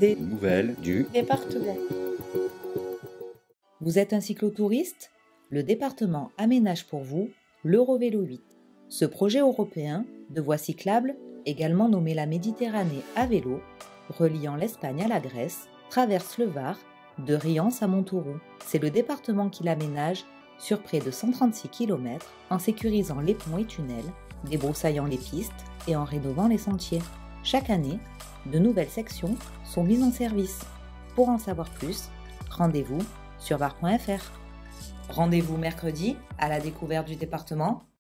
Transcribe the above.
des nouvelles du département. Vous êtes un cyclotouriste? Le département aménage pour vous l'Eurovélo 8. Ce projet européen de voie cyclable, également nommé la Méditerranée à vélo, reliant l'Espagne à la Grèce, traverse le Var de Riance à Montauroux. C'est le département qui l'aménage sur près de 136 km en sécurisant les ponts et tunnels, débroussaillant les pistes et en rénovant les sentiers. Chaque année, de nouvelles sections sont mises en service. Pour en savoir plus, rendez-vous sur var.fr. Rendez-vous mercredi à la découverte du département